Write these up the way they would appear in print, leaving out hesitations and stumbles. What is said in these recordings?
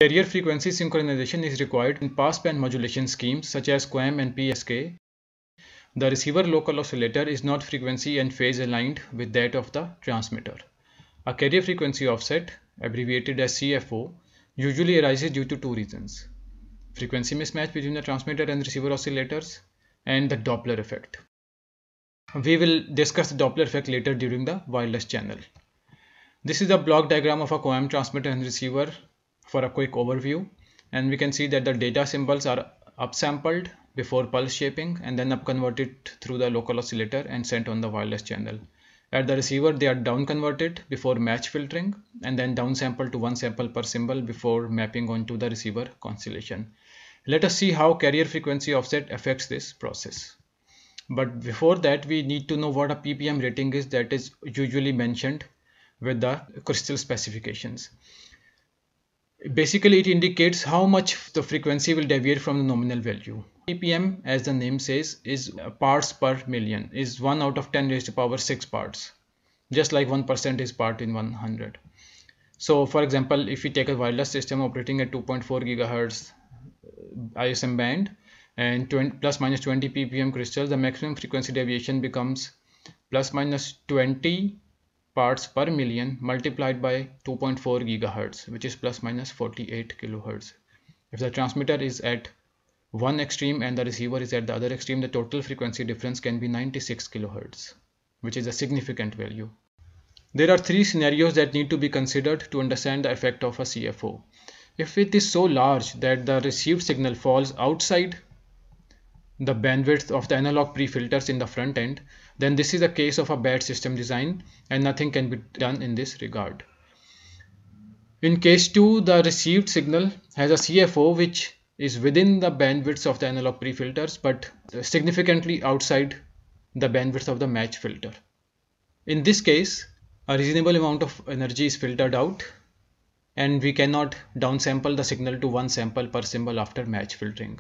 Carrier frequency synchronization is required in passband modulation schemes such as QAM and PSK. The receiver local oscillator is not frequency and phase aligned with that of the transmitter. A carrier frequency offset, abbreviated as CFO, usually arises due to two reasons: frequency mismatch between the transmitter and receiver oscillators, and the Doppler effect. We will discuss the Doppler effect later during the wireless channel. This is a block diagram of a QAM transmitter and receiver for a quick overview, and we can see that the data symbols are upsampled before pulse shaping and then upconverted through the local oscillator and sent on the wireless channel. At the receiver, they are downconverted before match filtering and then downsampled to one sample per symbol before mapping onto the receiver constellation. Let us see how carrier frequency offset affects this process. But before that, we need to know what a ppm rating is that is usually mentioned with the crystal specifications. Basically, it indicates how much the frequency will deviate from the nominal value. ppm, as the name says, is parts per million, is 1 out of 10 raised to power 6 parts, just like 1% is part in 100. So for example, if we take a wireless system operating at 2.4 gigahertz ISM band and plus minus 20 ppm crystals, the maximum frequency deviation becomes plus minus 20 parts per million multiplied by 2.4 gigahertz, which is plus minus 48 kilohertz. If the transmitter is at one extreme and the receiver is at the other extreme, the total frequency difference can be 96 kilohertz, which is a significant value. There are three scenarios that need to be considered to understand the effect of a CFO. If it is so large that the received signal falls outside the bandwidth of the analog pre-filters in the front end, then this is a case of a bad system design and nothing can be done in this regard. In case 2, the received signal has a CFO which is within the bandwidths of the analog pre-filters but significantly outside the bandwidth of the match filter. In this case, a reasonable amount of energy is filtered out and we cannot downsample the signal to one sample per symbol after match filtering.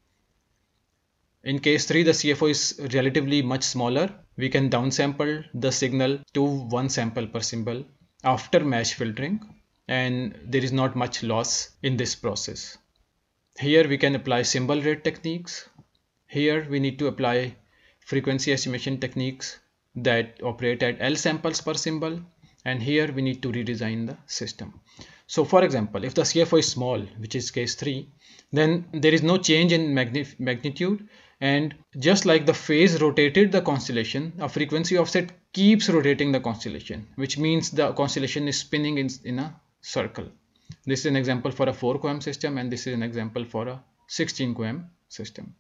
In case 3, the CFO is relatively much smaller. We can downsample the signal to one sample per symbol after match filtering, and there is not much loss in this process. Here we can apply symbol rate techniques. Here we need to apply frequency estimation techniques that operate at L samples per symbol, and here we need to redesign the system. So for example, if the CFO is small, which is case 3, then there is no change in magnitude, and just like the phase rotated the constellation, a frequency offset keeps rotating the constellation, which means the constellation is spinning in a circle. This is an example for a 4 QAM system, and this is an example for a 16 QAM system.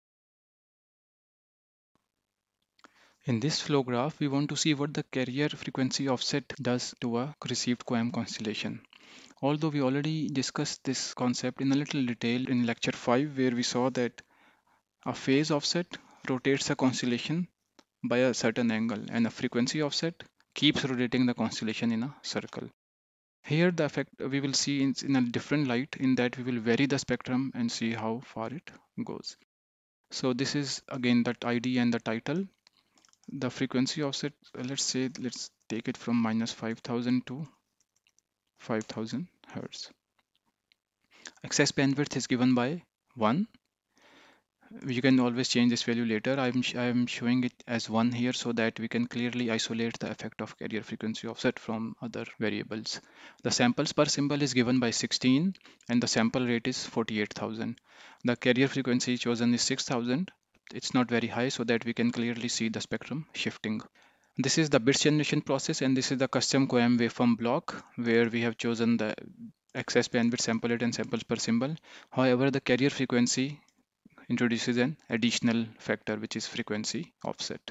In this flow graph, we want to see what the carrier frequency offset does to a received QAM constellation. Although we already discussed this concept in a little detail in lecture 5, where we saw that a phase offset rotates a constellation by a certain angle and a frequency offset keeps rotating the constellation in a circle. Here the effect we will see in a different light, in that we will vary the spectrum and see how far it goes. So this is again that ID and the title. The frequency offset, let's take it from minus 5000 to 5000 Hertz. Excess bandwidth is given by 1. You can always change this value later. I'm showing it as 1 here so that we can clearly isolate the effect of carrier frequency offset from other variables. The samples per symbol is given by 16 and the sample rate is 48,000. The carrier frequency chosen is 6,000. It's not very high, so that we can clearly see the spectrum shifting. This is the bits generation process, and this is the custom QAM waveform block where we have chosen the excess bandwidth, sample rate and samples per symbol. However, the carrier frequency introduces an additional factor, which is frequency offset.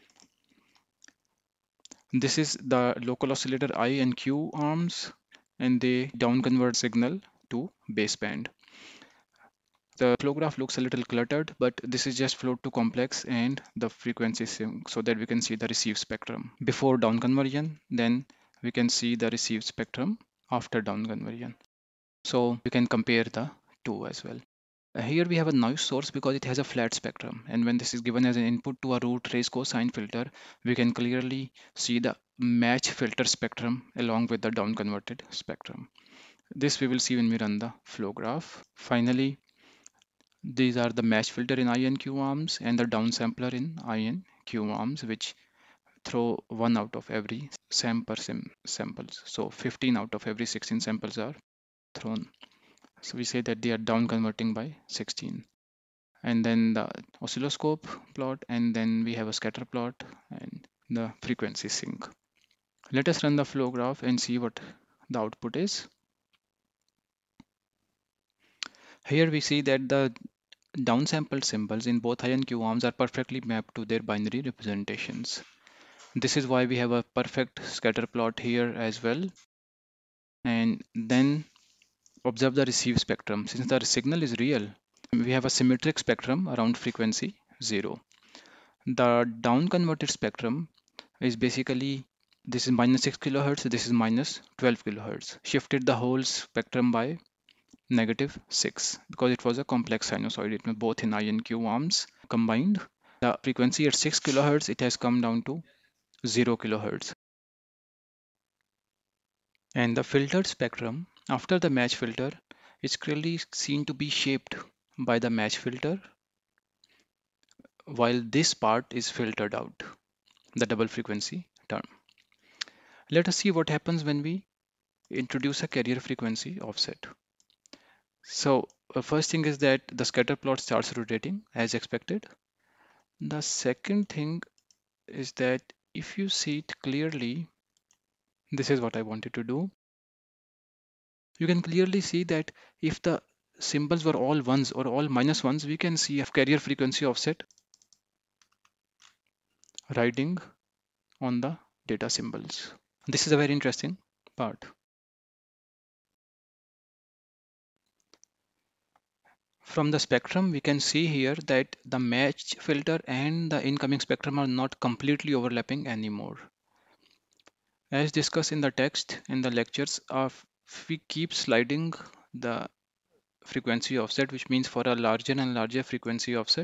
This is the local oscillator I and Q arms, and they downconvert signal to baseband. The flow graph looks a little cluttered, but this is just flowed to complex and the frequency sync so that we can see the received spectrum before down conversion. Then we can see the received spectrum after down conversion. So we can compare the two as well. Here we have a noise source because it has a flat spectrum, and when this is given as an input to a root raised cosine filter, we can clearly see the match filter spectrum along with the down converted spectrum. This we will see when we run the flow graph. Finally, these are the match filter in INQ arms and the downsampler in INQ arms, which throw 1 out of every samples. So 15 out of every 16 samples are thrown. So we say that they are down converting by 16. And then the oscilloscope plot, and then we have a scatter plot and the frequency sink. Let us run the flow graph and see what the output is. Here we see that the downsampled symbols in both INQ arms are perfectly mapped to their binary representations. This is why we have a perfect scatter plot here as well. And then observe the receive spectrum. Since the signal is real, we have a symmetric spectrum around frequency 0. The down converted spectrum is basically, this is minus 6 kilohertz, this is minus 12 kilohertz. Shifted the whole spectrum by -6 because it was a complex sinusoid. It was both in INQ arms combined. The frequency at 6 kilohertz, it has come down to 0 kilohertz. And the filtered spectrum after the match filter is clearly seen to be shaped by the match filter, while this part is filtered out, the double frequency term. Let us see what happens when we introduce a carrier frequency offset. So first thing is that the scatter plot starts rotating as expected. The second thing is that if you see it clearly, this is what I wanted to do. You can clearly see that if the symbols were all ones or all minus ones, we can see a carrier frequency offset riding on the data symbols. This is a very interesting part. From the spectrum, we can see here that the match filter and the incoming spectrum are not completely overlapping anymore. As discussed in the text in the lectures, we keep sliding the frequency offset, which means for a larger and larger frequency offset,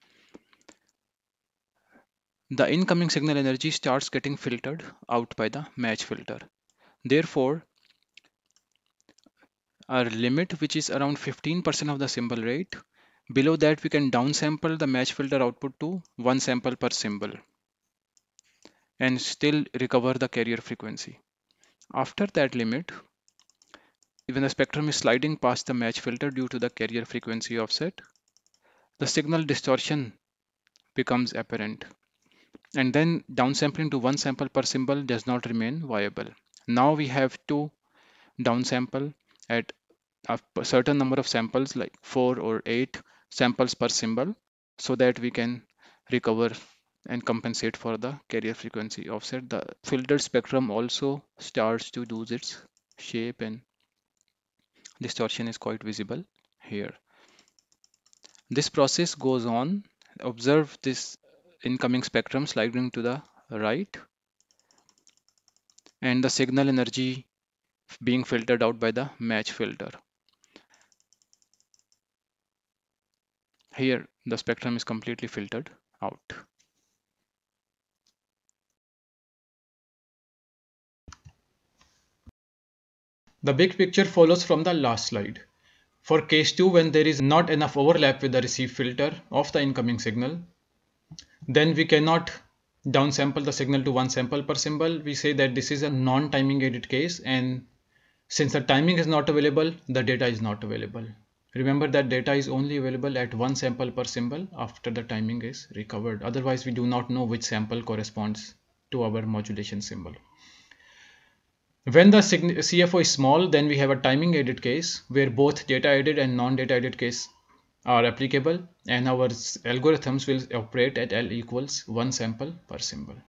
the incoming signal energy starts getting filtered out by the match filter. Therefore, our limit, which is around 15% of the symbol rate, below that we can downsample the match filter output to 1 sample per symbol and still recover the carrier frequency. After that limit, even the spectrum is sliding past the match filter due to the carrier frequency offset, the signal distortion becomes apparent. And then downsampling to 1 sample per symbol does not remain viable. Now we have to downsample at a certain number of samples, like 4 or 8 samples per symbol, so that we can recover and compensate for the carrier frequency offset. The filtered spectrum also starts to lose its shape and distortion is quite visible here. This process goes on. Observe this incoming spectrum sliding to the right and the signal energy being filtered out by the match filter. Here the spectrum is completely filtered out. The big picture follows from the last slide. For case 2, when there is not enough overlap with the receive filter of the incoming signal, then we cannot downsample the signal to 1 sample per symbol. We say that this is a non-timing aided case, and since the timing is not available, the data is not available. Remember that data is only available at 1 sample per symbol after the timing is recovered. Otherwise, we do not know which sample corresponds to our modulation symbol. When the CFO is small, then we have a timing aided case where both data aided and non-data aided case are applicable, and our algorithms will operate at L equals 1 sample per symbol.